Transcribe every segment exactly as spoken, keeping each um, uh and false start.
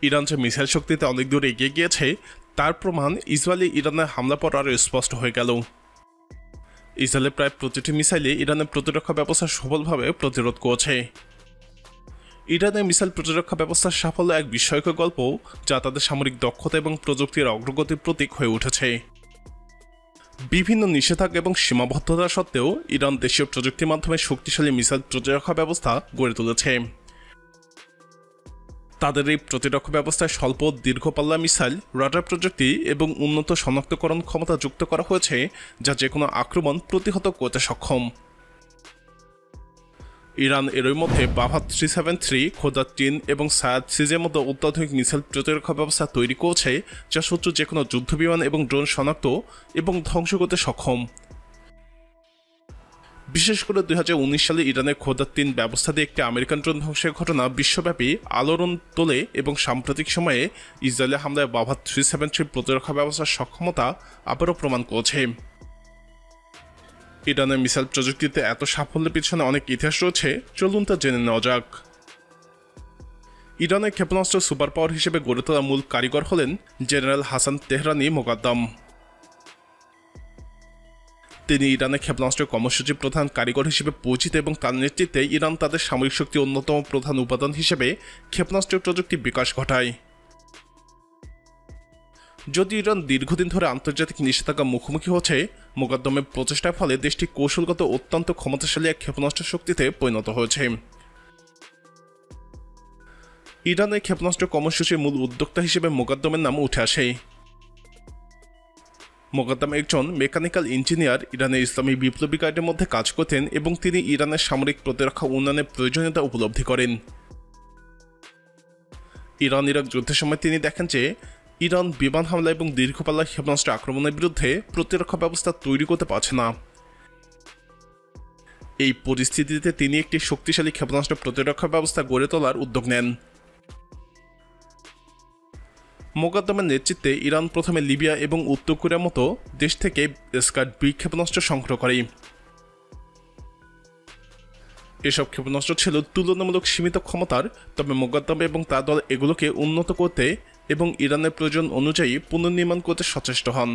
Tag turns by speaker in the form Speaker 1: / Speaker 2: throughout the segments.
Speaker 1: Iran যে missile শক্তিতে অনেক দূর এগিয়ে গিয়েছে তার প্রমাণ ইসরায়েলি ইরানের হামলা পর আরও স্পষ্ট হয়ে গেল। ইসরায়েলের প্রায় প্রতিটি মিসাইলে ইরানের প্রতিরক্ষা ব্যবস্থা সফলভাবে প্রতিরোধ করছে। ইরানের মিসাইল প্রতিরক্ষা ব্যবস্থার সাফল্য এক বিস্ময়কর গল্প, যা তাদের সামরিক দক্ষতা এবং প্রযুক্তির অগ্রগতির প্রতীক হয়ে উঠেছে। বিভিন্ন নিষেধাজ্ঞা এবং সীমাবদ্ধতা সত্ত্বেও ইরান দেশীয় প্রযুক্তির মাধ্যমে শক্তিশালী মিসাইল প্রতিরক্ষা ব্যবস্থা গড়ে তুলেছে। তাদের এই প্রতিরক্ষা ব্যবস্থায় স্বল্প দীর্ঘপাল্লা মিসাইল, রাডার প্রযুক্তি এবং উন্নত শনাক্তকরণ ক্ষমতা যুক্ত করা হয়েছে, যা যে কোনো আক্রমণ প্রতিহত করতে সক্ষম। ইরান এরই মধ্যে বাভাত থ্রি সেভেন থ্রি, খোদা তিন এবং সায়াদ সিজের মতো অত্যাধুনিক মিসাইল প্রতিরক্ষা ব্যবস্থা তৈরি করছে, যা শত্রু যে কোনো যুদ্ধবিমান এবং ড্রোন শনাক্ত এবং ধ্বংস করতে সক্ষম। বিশেষ করে দুই হাজার উনিশ সালে ইরানের খোদা তিন ব্যবস্থা দিয়ে একটি আমেরিকান ড্রোন ধ্বংসের ঘটনা বিশ্বব্যাপী আলোড়ন তোলে এবং সাম্প্রতিক সময়ে ইসরায়েলের হামলায় বাভাত থ্রি সেভেন থ্রি প্রতিরক্ষা ব্যবস্থার সক্ষমতা আবারও প্রমাণ করছে। ইরানের মিসাইল প্রযুক্তিতে এত সাফল্যের পিছনে অনেক ইতিহাস রয়েছে, চলুন তা জেনে নেওয়া যাক। ইরানের ক্ষেপণাস্ত্র সুপার পাওয়ার হিসেবে গড়ে তোলা মূল কারিগর হলেন জেনারেল হাসান তেহরানি মোকাদ্দম। তিনি ইরানের ক্ষেপণাস্ত্রের কর্মসূচির প্রধান কারিগর হিসেবে পরিচিত এবং তার নেতৃত্বে ইরান তাদের সামরিক শক্তির অন্যতম প্রধান উপাদান হিসেবে ক্ষেপণাস্ত্রের প্রযুক্তির বিকাশ ঘটায়। যদি ইরান দীর্ঘদিন ধরে আন্তর্জাতিক নিষেধাজ্ঞার মুখোমুখি হচ্ছে, মোকাদ্দমের প্রচেষ্টার ফলে দেশটি কৌশলগত অত্যন্ত ক্ষমতাশালী এক ক্ষেপণাস্ত্র শক্তিতে পরিণত হয়েছে। ইরানের ক্ষেপণাস্ত্র কর্মসূচির মূল উদ্যোক্তা হিসেবে মোকাদ্দমের নাম উঠে আসে। মোকাদ্দম একজন মেকানিক্যাল ইঞ্জিনিয়ার, ইরানের ইসলামী বিপ্লবী গার্ডের মধ্যে কাজ করতেন এবং তিনি ইরানের সামরিক প্রতিরক্ষা উন্নয়নের প্রয়োজনীয়তা উপলব্ধি করেন। ইরান ইরাক যুদ্ধের সময় তিনি দেখেন যে ইরান বিমান হামলা এবং দীর্ঘপাল্লা ক্ষেপণাস্ত্র আক্রমণের বিরুদ্ধে প্রতিরক্ষা ব্যবস্থা তৈরি করতে পারছে না। এই পরিস্থিতিতে তিনি একটি শক্তিশালী ক্ষেপণাস্ত্র প্রতিরক্ষা ব্যবস্থা গড়ে তোলার উদ্যোগ নেন। মোকাদ্দমের নেতৃত্বে ইরান প্রথমে লিবিয়া এবং উত্তর কোরিয়ার মতো দেশ থেকে স্কাড বি ক্ষেপণাস্ত্র সংগ্রহ করে। এসব ক্ষেপণাস্ত্র ছিল তুলনামূলক সীমিত ক্ষমতার, তবে মোকাদ্দম এবং তার দল এগুলোকে উন্নত করতে এবং ইরানের প্রয়োজন অনুযায়ী পুনর্নির্মাণ করতে সচেষ্ট হন।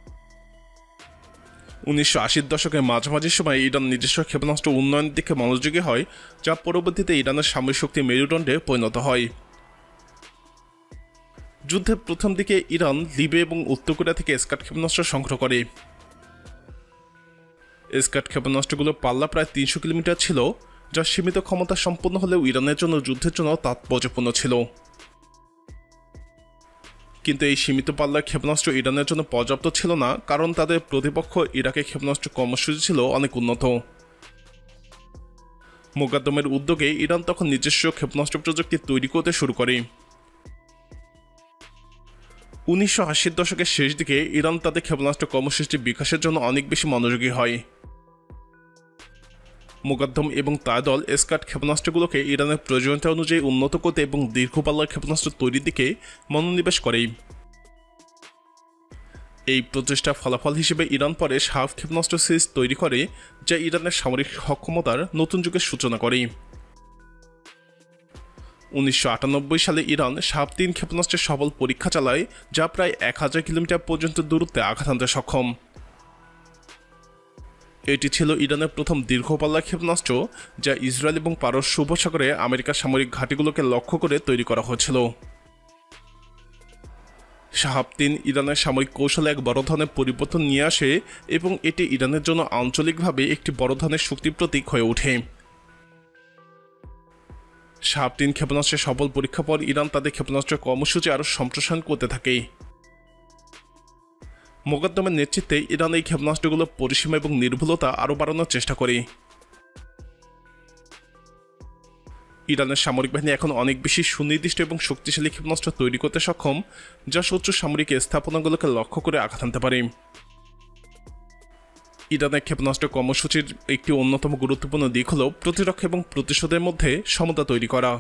Speaker 1: উনিশশো আশির দশকের মাঝামাঝি সময় ইরান নিজস্ব ক্ষেপণাস্ত্র উন্নয়নের দিকে মনোযোগী হয়, যা পরবর্তীতে ইরানের সামরিক শক্তির মেরুদণ্ডে পরিণত হয়। যুদ্ধের প্রথম দিকে ইরান লিবিয়া এবং উত্তর কোরিয়া থেকে স্কাড ক্ষেপণাস্ত্র সংগ্রহ করে। স্কাড ক্ষেপণাস্ত্রগুলোর পাল্লা প্রায় তিনশো কিলোমিটার ছিল, যা সীমিত ক্ষমতা সম্পন্ন হলেও ইরানের জন্য যুদ্ধের জন্য তাৎপর্যপূর্ণ ছিল। কিন্তু এই সীমিত পাল্লার ক্ষেপণাস্ত্র ইরানের জন্য পর্যাপ্ত ছিল না, কারণ তাদের প্রতিপক্ষ ইরাকের ক্ষেপণাস্ত্র কর্মসূচি ছিল অনেক উন্নত। মোকাদ্দমের উদ্যোগে ইরান তখন নিজস্ব ক্ষেপণাস্ত্র প্রযুক্তি তৈরি করতে শুরু করে। উনিশশো আশির দশকের শেষ দিকে ইরান তাদের ক্ষেপণাস্ত্র কর্মসূচি বিকাশের জন্য অনেক বেশি মনোযোগী হয়। মোকাদ্দম এবং তার দল স্কাড ক্ষেপণাস্ত্রগুলোকে ইরানের প্রয়োজনীয়তা অনুযায়ী উন্নত করতে এবং দীর্ঘপাল্লার ক্ষেপণাস্ত্র তৈরির দিকে মনোনিবেশ করে। এই প্রচেষ্টার ফলাফল হিসেবে ইরান পরে শাহাব ক্ষেপণাস্ত্র সিরিজ তৈরি করে, যা ইরানের সামরিক সক্ষমতার নতুন যুগের সূচনা করে। উনিশশো আটানব্বই সালে ইরান শাহাব তিন ক্ষেপণাস্ত্রের সফল পরীক্ষা চালায়, যা প্রায় এক হাজার কিলোমিটার পর্যন্ত দূরত্বে আঘাত হানতে সক্ষম। এটি ছিল ইরানের প্রথম দীর্ঘপাল্লা ক্ষেপণাস্ত্র, যা ইসরায়েল এবং পারস্য উপসাগরে আমেরিকার সামরিক ঘাঁটিগুলোকে লক্ষ্য করে তৈরি করা হয়েছিল। শাহাব তিন ইরানের সামরিক কৌশলে এক বড় ধরনের পরিবর্তন নিয়ে আসে এবং এটি ইরানের জন্য আঞ্চলিকভাবে একটি বড় ধরনের শক্তির প্রতীক হয়ে ওঠে। শাহাব তিন ক্ষেপণাস্ত্রের সফল পরীক্ষা পর ইরান তাদের ক্ষেপণাস্ত্রের কর্মসূচি আরও সম্প্রসারণ করতে থাকে। মোকাদ্দমের নেতৃত্বে ইরান এই ক্ষেপণাস্ত্রগুলোর পরিসীমা এবং নির্ভুলতা আরও বাড়ানোর চেষ্টা করে। ইরানের সামরিক বাহিনী এখন অনেক বেশি সুনির্দিষ্ট এবং শক্তিশালী ক্ষেপণাস্ত্র তৈরি করতে সক্ষম, যা শত্রু সামরিক স্থাপনাগুলোকে লক্ষ্য করে আঘাত হানতে পারে। ইরানের ক্ষেপণাস্ত্র কর্মসূচির একটি অন্যতম গুরুত্বপূর্ণ দিক হল প্রতিরক্ষা এবং প্রতিশোধের মধ্যে সমতা তৈরি করা।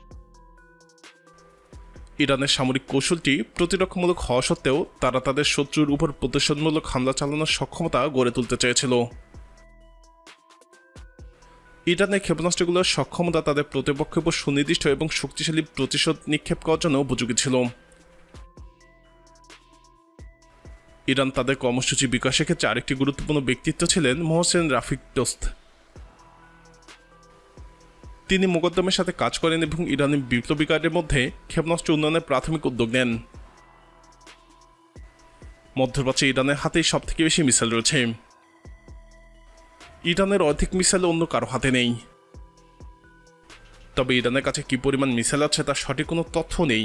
Speaker 1: ইরানের সামরিক কৌশলটি প্রতিরক্ষামূলক হওয়া সত্ত্বেও তারা তাদের শত্রুর উপর প্রতিশোধমূলক হামলা চালানোর সক্ষমতা গড়ে তুলতে চেয়েছিল। ইরানের ক্ষেপণাস্ত্রগুলোর সক্ষমতা তাদের প্রতিপক্ষের উপর সুনির্দিষ্ট এবং শক্তিশালী প্রতিশোধ নিক্ষেপ করার জন্য উপযোগী ছিল। ইরান তাদের কর্মসূচি বিকাশের ক্ষেত্রে আরেকটি গুরুত্বপূর্ণ ব্যক্তিত্ব ছিলেন মোহসেন রাফিক দোস্ত। তিনি মোকদ্দমের সাথে কাজ করেন এবং ইরানি বিপ্লবী গার্ডের মধ্যে ক্ষেপণাস্ত্র উন্নয়নের প্রাথমিক উদ্যোগ নেন। মধ্যপ্রাচ্যে ইরানের হাতেই সব থেকে বেশি মিসাইল রয়েছে। ইরানের অর্ধেক মিসাইল অন্য কারো হাতে নেই। তবে ইরানের কাছে কি পরিমাণ মিসাইল আছে তার সঠিক কোনো তথ্য নেই।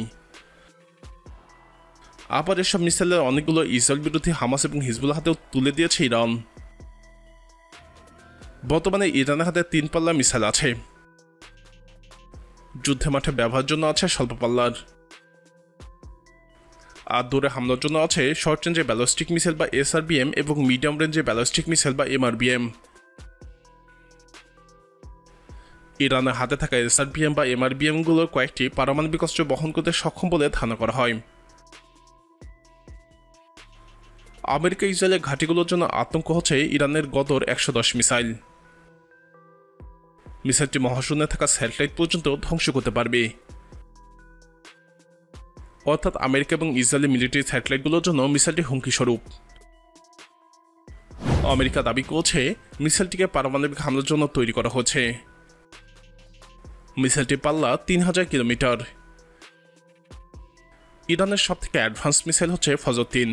Speaker 1: আবার এসব মিসাইলের অনেকগুলো ইসরায়েল বিরোধী হামাস এবং হিজবুল্লাহ হাতেও তুলে দিয়েছে ইরান। বর্তমানে ইরানের হাতে তিন পাল্লা মিসাইল আছে। যুদ্ধে মাঠে ব্যবহারের জন্য আছে স্বল্প পাল্লার, আর দূরে হামলার জন্য আছে শর্ট রেঞ্জে ব্যালিস্টিক মিসাইল বা এসআরবিএম এবং মিডিয়াম রেঞ্জে ব্যালিস্টিক মিসাইল বা এমআরবিএম। ইরানের হাতে থাকা এসআরবিএম বা এমআরবিএমগুলোর কয়েকটি পারমাণবিক অস্ত্র বহন করতে সক্ষম বলে ধারণা করা হয়। আমেরিকা ইসরায়েলের ঘাঁটিগুলোর জন্য আতঙ্ক হচ্ছে ইরানের গদর একশো দশ মিসাইল। মিসাইলটি মহাশূন্যে থাকা স্যাটেলাইট পর্যন্ত ধ্বংস করতে পারবে। অর্থাৎ আমেরিকা এবং ইসরায়েলের মিলিটারি স্যাটেলাইটগুলোর জন্য মিসাইলটি হুমকি স্বরূপ। আমেরিকা দাবি করছে মিসাইলটিকে পারমাণবিক হামলার জন্য তৈরি করা হয়েছে। মিসাইলটির পাল্লা তিন হাজার কিলোমিটার। ইরানের সবথেকে অ্যাডভান্স মিসাইল হচ্ছে ফজর তিন।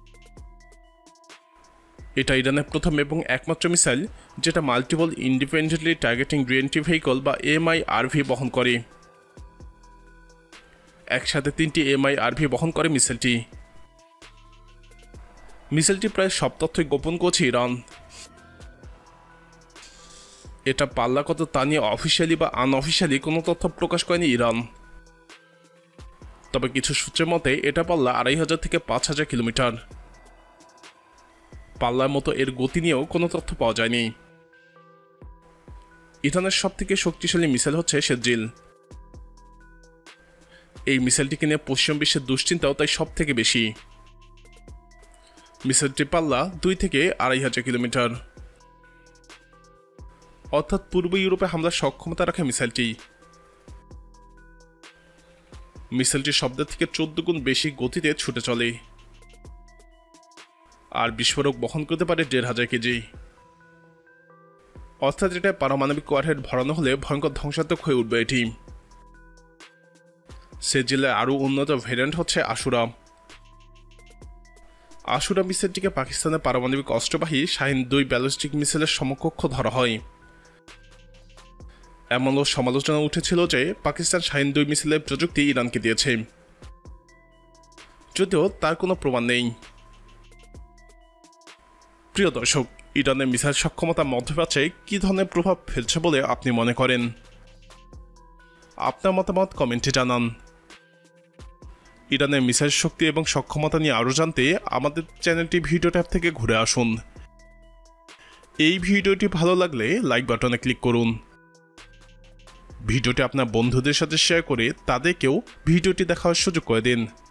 Speaker 1: এটা ইরানের প্রথম এবং একমাত্র মিসাইল যেটা multiple independently targeting reentry vehicle বা এমআইআরভি বহন করে। একসাথে তিনটি এমআইআরভি বহন করে মিসাইলটি। মিসাইলটি প্রায় সব তথ্যই গোপন করছে ইরান। এটা পাল্লা কত তা নিয়ে অফিসিয়ালি বা আনঅফিসিয়ালি কোনো তথ্য প্রকাশ করেনি ইরান। তবে কিছু সূত্রের মতে এটা পাল্লা আড়াই হাজার থেকে পাঁচ হাজার কিলোমিটার। পাল্লার মতো এর গতি নিয়েও কোনো তথ্য পাওয়া যায়নি। ইরানের সব থেকে শক্তিশালী মিসাইল হচ্ছে সেজিল। এই মিসাইলটিকে নিয়ে পশ্চিম বিশ্বের দুশ্চিন্তাও তাই সব থেকে বেশি। মিসাইলটির পাল্লা দুই থেকে আড়াই হাজার কিলোমিটার, অর্থাৎ পূর্ব ইউরোপে হামলার সক্ষমতা রাখে মিসাইলটি। মিসাইলটি শব্দের থেকে চোদ্দ গুণ বেশি গতিতে ছুটে চলে, আর বিস্ফোরক বহন করতে পারে দেড় হাজার কেজি। অর্থাৎ এটা পারমাণবিক ওয়ারহেড ভরানো হলে ভয়ঙ্কর ধ্বংসাত্মক হয়ে উঠবে এটি। সেজিলের আরও উন্নত ভেরিয়েন্ট হচ্ছে আশুরা। আশুরা মিসাইলটিকে পাকিস্তানের পারমাণবিক অস্ত্রবাহী শাহিন দুই ব্যালিস্টিক মিসাইলের সমকক্ষ ধরা হয়। এমনও সমালোচনা উঠেছিল যে পাকিস্তান শাহিন দুই মিসাইলের প্রযুক্তি ইরানকে দিয়েছে, যদিও তার কোনো প্রমাণ নেই। প্রিয় দর্শক, ইরানের মিসাইল সক্ষমতা মধ্যপ্রাচ্যে কী ধরনের প্রভাব ফেলছে বলে আপনি মনে করেন? আপনার মতামত কমেন্টে জানান। ইরানের মিসাইল শক্তি এবং সক্ষমতা নিয়ে আরও জানতে আমাদের চ্যানেলটি ভিডিও ট্যাব থেকে ঘুরে আসুন। এই ভিডিওটি ভালো লাগলে লাইক বাটনে ক্লিক করুন। ভিডিওটি আপনার বন্ধুদের সাথে শেয়ার করে তাদেরকেও ভিডিওটি দেখার সুযোগ করে দিন।